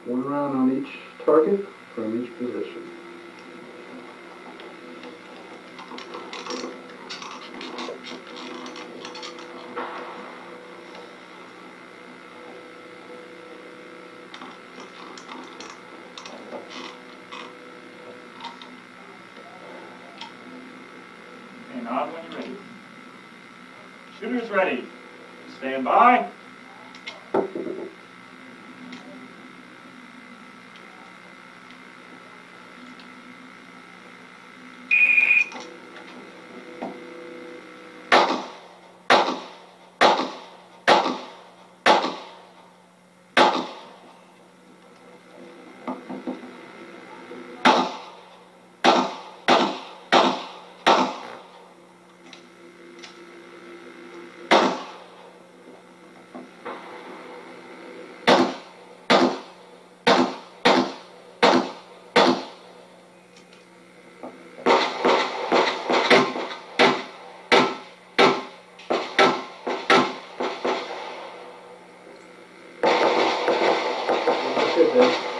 One round on each target from each position. And nod when you're ready. Shooters ready. Stand by. Good, then.